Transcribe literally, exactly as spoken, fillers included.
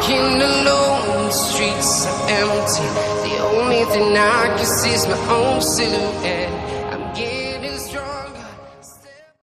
walking alone, the streets are empty. The only thing I can see is my own silhouette.